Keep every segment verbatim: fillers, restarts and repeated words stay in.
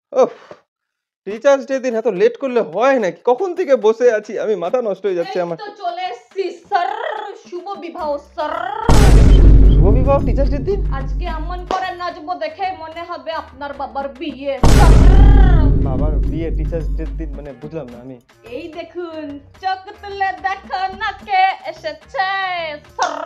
ওহ, teachers day দিন এত late করলে হয় নাকি? কখন থেকে বসে আছি আমি, মাথা নষ্ট হয়ে যাচ্ছে আমার। এই তো চলে এসেছি স্যার, শুভ বিবাহ স্যার। শুভ বিবাহ টিচার্স ডে দিন? আজকে এমন করে নাচবো দেখে মনে হবে আপনার বাবার বিয়ে স্যার। বাবার বিয়ে টিচার্স ডে দিন মানে বুঝলাম না আমি। এই দেখুন, চোখ তুলে দেখো না কে এসেছে স্যার।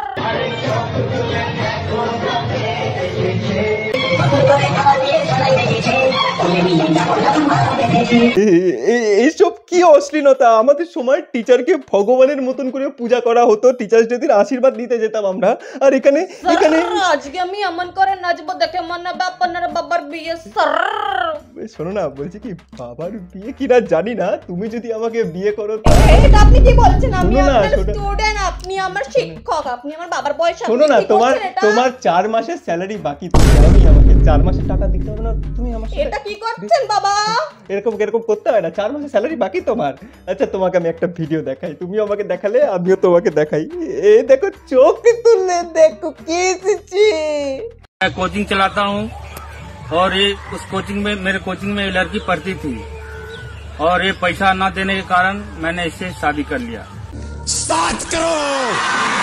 এইসব কি অশ্লীলতা? আমাদের সময় টিচারকে ভগবানের মতন করে পূজা করা হতো, টিচার্স ডে দিন আশীর্বাদ নিতে যেতাম আমরা, আর এখানে এখানে আজকে আমি এমন করে নাচবো দেখে মনে হবে আপনার বাবার বিয়ে স্যার। শোনো না, বলছি কি বাবার বিয়ে কিনা জানি না, তুমি যদি আমাকে বিয়ে করো। এটা আপনি কি বলছেন? আমি আপনার স্টুডেন্ট, আপনি আমার শিক্ষক, আপনি আমার বাবার বয়স। শোনো না, তোমার তোমার চার মাসের স্যালারি বাকি, তুমি আমি আমাকে চার মাসের টাকা দিতে হবে না? তুমি আমার এটা কি করছেন বাবা? এরকম এরকম করতে হয় না, চার মাসের স্যালারি বাকি তোমার। আচ্ছা তোমাকে আমি একটা ভিডিও দেখাই, তুমি আমাকে দেখালে আমিও তোমাকে দেখাই। এ দেখো, চোখ তুলে দেখো কি এসেছে। मैं कोचिंग चलाता हूँ और ये उस कोचिंग में मेरे कोचिंग में ये लड़की पढ़ती थी और ये पैसा न देने के कारण मैंने इससे शादी कर लिया। सात करोड़।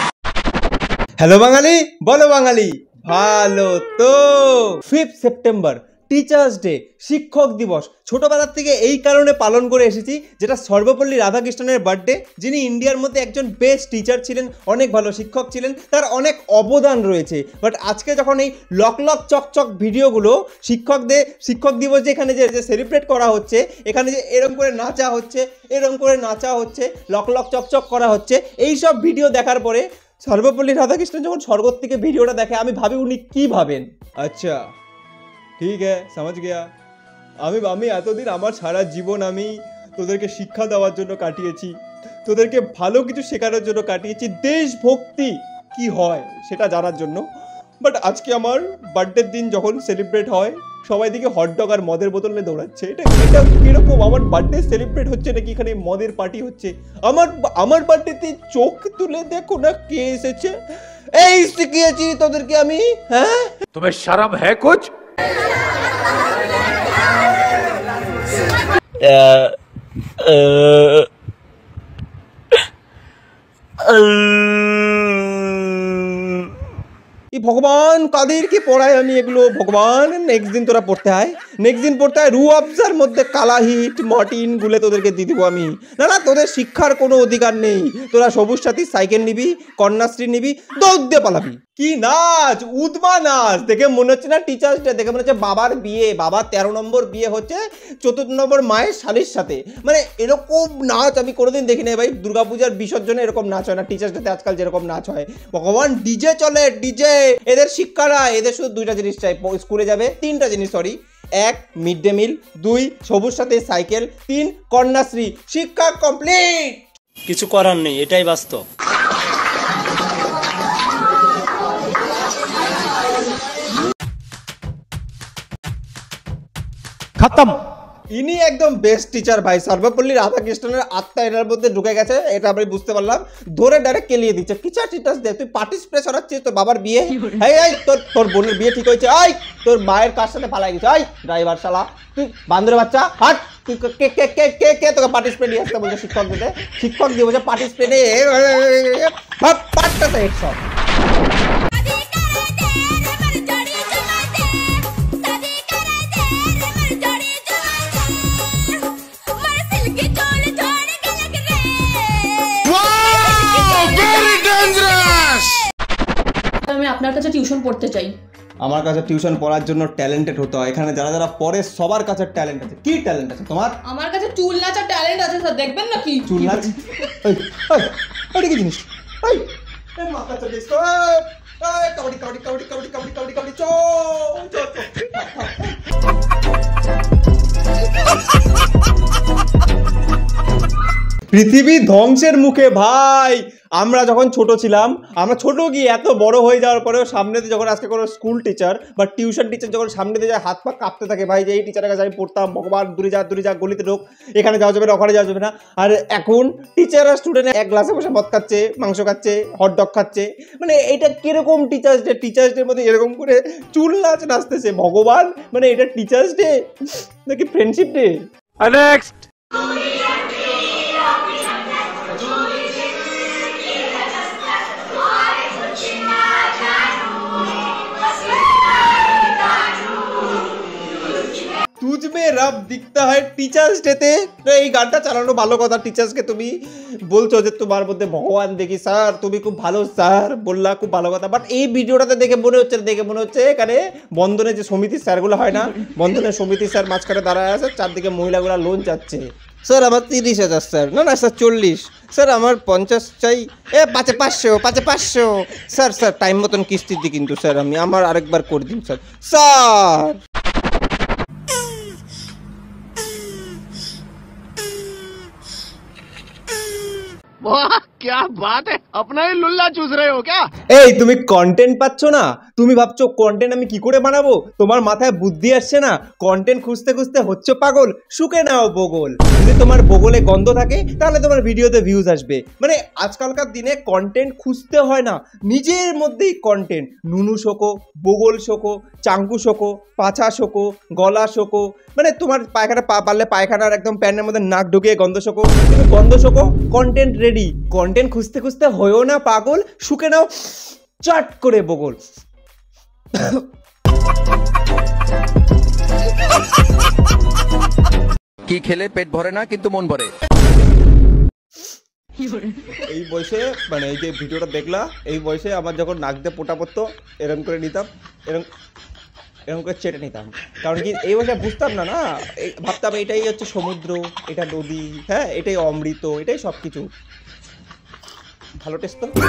हेलो बांगाली, बोलो बांगाली, ভালো তো। ফিফথ সেপ্টেম্বর টিচার্স ডে, শিক্ষক দিবস। ছোটবেলার থেকে এই কারণে পালন করে এসেছি, যেটা সর্বপল্লী রাধাকৃষ্ণনের বার্থডে, যিনি ইন্ডিয়ার মধ্যে একজন বেস্ট টিচার ছিলেন, অনেক ভালো শিক্ষক ছিলেন, তার অনেক অবদান রয়েছে। বাট আজকে যখন এই লক লক চকচক ভিডিওগুলো শিক্ষকদের শিক্ষক দিবস যে এখানে যে সেলিব্রেট করা হচ্ছে, এখানে যে এরকম করে নাচা হচ্ছে, এরকম করে নাচা হচ্ছে, লক লক চকচক করা হচ্ছে, এই সব ভিডিও দেখার পরে সর্বপল্লী রাধাকৃষ্ণন যখন স্বর্গ থেকে ভিডিওটা দেখে, আমি ভাবি উনি কি ভাবেন। আচ্ছা ঠিক আছে, সমাজ গিয়া। আমি আমি এতদিন আমার সারা জীবন আমি তোদেরকে শিক্ষা দেওয়ার জন্য কাটিয়েছি, তোদেরকে ভালো কিছু শেখানোর জন্য কাটিয়েছি, দেশভক্তি কি হয় সেটা জানার জন্য। বাট আজকে আমার বার্থডের দিন যখন সেলিব্রেট হয়, সবাই দিকে হটডগ আর মদের বোতল নিয়ে দৌড়াচ্ছে। এটা এটা কিরকম? আমার বার্থডে সেলিব্রেট হচ্ছে নাকি এখানে মদের পার্টি হচ্ছে? আমার আমার বার্থডেতে চোখ তুলে দেখো না কে এসেছে। এই শিখিয়েছি তোদেরকে আমি। হ্যাঁ, तुम्हें शर्म है कुछ? ভগবান কাদেরকে পড়ায় আমি এগুলো? ভগবান নেক্সট দিন তোরা পড়তে হয়, নেক্সট দিন পড়তে হয় রু আফজার মধ্যে কালাহিট মর্টিন গুলে তোদেরকে দিয়ে দিব আমি। না না, তোদের শিক্ষার কোনো অধিকার নেই। তোরা সবুজ সাথী সাইকেল নিবি, কন্যাশ্রী নিবি, দৌড় দিয়ে পালাবি। কি নাচ, উদমা নাচ দেখে মনে হচ্ছে না টিচার্স ডে, দেখে মনে হচ্ছে বাবার বিয়ে, বাবার তেরো নম্বর বিয়ে হচ্ছে চতুর্থ নম্বর মায়ের শালির সাথে। মানে এরকম নাচ আমি কোনোদিন দেখি নাই ভাই। দুর্গাপূজার বিসর্জনে এরকম নাচ হয় না, টিচার্স ডেতে আজকাল যেরকম নাচ হয়। ভগবান ডিজে চলে, ডিজে। এদের শিক্ষারা, এদের শুধু দুইটা জিনিস চাই স্কুলে যাবে, তিনটা জিনিস সরি। এক, মিড ডে মিল। দুই, সবুজ সাথে সাইকেল। তিন, কন্যাশ্রী। শিক্ষা কমপ্লিট। কিছু করার নেই, এটাই বাস্তব। খতম। ইনি একদম বেস্ট টিচার ভাই। সর্বপল্লী রাধাকৃষ্ণনের আত্মা এটার মধ্যে ঢুকে গেছে, এটা আমি বুঝতে পারলাম। ধরে ডাইরেক্ট কেলিয়ে দিচ্ছে। টিচার টিচার্স দে, তুই পার্টি স্প্রে ছড়াচ্ছিস তোর বাবার বিয়ে। এই এই তোর তোর বোনের বিয়ে ঠিক হয়েছে। এই তোর মায়ের কার সাথে পালাই গেছে। এই ড্রাইভার শালা, তুই বান্দরের বাচ্চা, হাট। তুই কে কে কে কে কে তোকে পার্টি স্প্রে নিয়ে আসতে বলছে শিক্ষক দিতে? শিক্ষক দিয়ে বলছে পার্টি স্প্রে নিয়ে পাটটাতে একশো। আমি আপনার কাছে টিউশন পড়তে চাই। আমার কাছে টিউশন পড়ার জন্য ট্যালেন্টেড হতে হয়। এখানে যারা যারা পড়ে সবার কাছে ট্যালেন্ট আছে। কি ট্যালেন্ট আছে তোমার? আমার কাছে চুল নাচার ট্যালেন্ট আছে স্যার, দেখবেন নাকি? চুল নাচ? এই এই কি জিনিস? এই এই মাথা চলে এসো। এই কাবাডি কাবাডি কাবাডি কাবাডি কাবাডি কাবাডি কাবাডি চো চো চো। পৃথিবী ধ্বংসের মুখে ভাই। আমরা যখন ছোট ছিলাম, আমরা ছোট গিয়ে এত বড় হয়ে যাওয়ার পরেও সামনেতে যখন আজকে কোনো স্কুল টিচার বা টিউশন টিচার যখন সামনেতে যায় হাত পা কাঁপতে থাকে, ভাই যে এই টিচারের কাছে আমি পড়তাম, ভগবান দূরে যা দূরে যা, গলিতে ঢোক, এখানে যাওয়া যাবে না, ওখানে যাওয়া যাবে না। আর এখন টিচার আর স্টুডেন্ট এক গ্লাসে বসে মদ খাচ্ছে, মাংস খাচ্ছে, হটডগ খাচ্ছে। মানে এটা কিরকম টিচার্স ডে? টিচার্স ডের মধ্যে এরকম করে চুল নাচ নাচতেছে, ভগবান। মানে এটা টিচার্স ডে নাকি ফ্রেন্ডশিপ ডে? নেক্সট। তুঝ মে রব দিখতা হয় টিচার্স ডেতে। এই গানটা চালানো ভালো কথা, টিচার্সকে তুমি বলছো যে তোমার মধ্যে ভগবান দেখি, স্যার তুমি খুব ভালো স্যার বললা, খুব ভালো কথা। বাট এই ভিডিওটাতে দেখে মনে হচ্ছে দেখে মনে হচ্ছে এখানে বন্ধনের যে সমিতির স্যারগুলো হয় না, বন্ধনের সমিতির স্যার মাঝখানে দাঁড়ায় আছে, চারদিকে মহিলাগুলো লোন চাচ্ছে। স্যার আমার তিরিশ হাজার স্যার, না না স্যার চল্লিশ, স্যার আমার পঞ্চাশ চাই, এ পাঁচে পাঁচশো, পাঁচে পাঁচশো স্যার, স্যার টাইম মতন কিস্তি দিই কিন্তু স্যার, আমি আমার আরেকবার করে দিন স্যার। স্যার क्या बात है, अपना ही लुल्ला चूस रहे हो क्या? এই তুমি কন্টেন্ট পাচ্ছ না, তুমি ভাবছো কন্টেন্ট আমি কি করে বানাবো, তোমার মাথায় বুদ্ধি আসছে না, কন্টেন্ট খুঁজতে খুঁজতে হচ্ছে পাগল, শুকে নাও বগল। যদি তোমার বগলে গন্ধ থাকে তাহলে তোমার ভিডিওতে ভিউজ আসবে। মানে আজকালকার দিনে কন্টেন্ট খুঁজতে হয় না, নিজের মধ্যেই কন্টেন্ট। নুনু শোকো, বগল শোকো, চাঙ্কু শোকো, পাছা শোকো, গলা শোকো, মানে তোমার পায়খানা পা পারলে পায়খানার একদম প্যানের মধ্যে নাক ঢুকিয়ে গন্ধ শোকো, তুমি গন্ধ শোকো, কন্টেন্ট রেডি। কন্টেন্ট খুঁজতে খুঁজতে হয়েও না পাগল, শুকে নাও চাট করে বগল। কি খেলে পেট ভরে না কিন্তু মন ভরে। এই বয়সে মানে এই যে ভিডিওটা দেখলা, এই বয়সে আমার যখন নাক দিয়ে পোটা পড়তো এরকম করে নিতাম, এরকম এরকম করে চেটে নিতাম। কারণ কি এই বয়সে বুঝতাম না না, এই ভাবতাম এটাই হচ্ছে সমুদ্র, এটা নদী, হ্যাঁ এটাই অমৃত, এটাই সব কিছু। ভালো টেস্ট তো।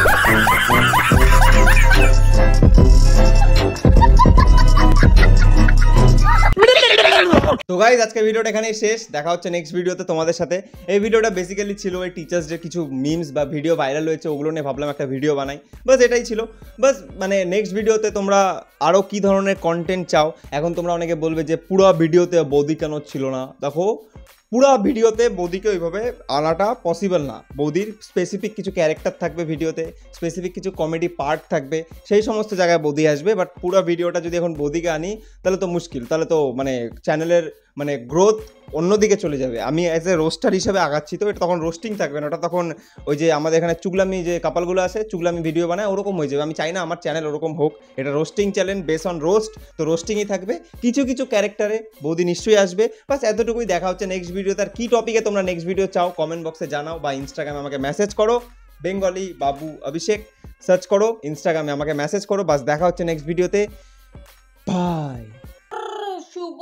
তো গাইজ আজকে ভিডিওটা এখানেই শেষ, দেখা হচ্ছে নেক্সট ভিডিওতে তোমাদের সাথে। এই ভিডিওটা বেসিক্যালি ছিল এই টিচার্স ডে কিছু মিমস বা ভিডিও ভাইরাল হয়েছে, ওগুলো নিয়ে ভাবলাম একটা ভিডিও বানাই, বাস এটাই ছিল। বাস মানে নেক্সট ভিডিওতে তোমরা আরও কী ধরনের কন্টেন্ট চাও। এখন তোমরা অনেকে বলবে যে পুরো ভিডিওতে বৌদি কেন ছিল না, দেখো পুরো ভিডিওতে বৌদিকে ওইভাবে আনাটা পসিবল না। বৌদির স্পেসিফিক কিছু ক্যারেক্টার থাকবে ভিডিওতে, স্পেসিফিক কিছু কমেডি পার্ট থাকবে, সেই সমস্ত জায়গায় বৌদি আসবে। বাট পুরো ভিডিওটা যদি এখন বৌদিকে আনি তাহলে তো মুশকিল, তাহলে তো মানে চ্যানেলের মানে গ্রোথ অন্যদিকে চলে যাবে। আমি অ্যাজ এ রোস্টার হিসেবে আগাচ্ছি, তো এটা তখন রোস্টিং থাকবে না, ওটা তখন ওই যে আমাদের এখানে চুগলামি যে কাপালগুলো আছে, চুগলামি ভিডিও বানায়, ওরকম হয়ে যাবে। আমি চাই না আমার চ্যানেল ওরকম হোক, এটা roasting channel base on roast, তো রোস্টিংই থাকবে। কিছু কিছু ক্যারেক্টারে বৌদি নিশ্চয়ই আসবে। বাস এতটুকুই, দেখা হচ্ছে নেক্সট ভিডিও। তার কী টপিকে তোমরা নেক্সট ভিডিও চাও কমেন্ট বক্সে জানাও, বা ইনস্টাগ্রামে আমাকে মেসেজ করো, বেঙ্গলি বাবু অভিষেক সার্চ করো, ইনস্টাগ্রামে আমাকে মেসেজ করো। বাস দেখা হচ্ছে নেক্সট ভিডিওতে, বাই। শুভ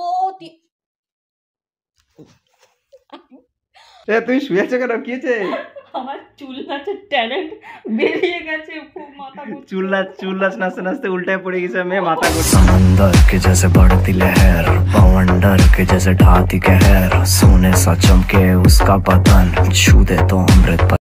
তুই শুয়েছো কেন, কি হয়েছে? আমার চুল নাচের ট্যালেন্ট বেরিয়ে গেছে, খুব মাথা ঘুরছে। চুল নাচ চুল নাচ নাচতে নাচতে উল্টায় পড়ে গেছে, মেয়ে মাথা ঘুরছে। समंदर के जैसे बढ़ती लहर, बवंडर के जैसे ढाती कहर, सोने सा चमके उसका बदन, छू दे तो अमृत।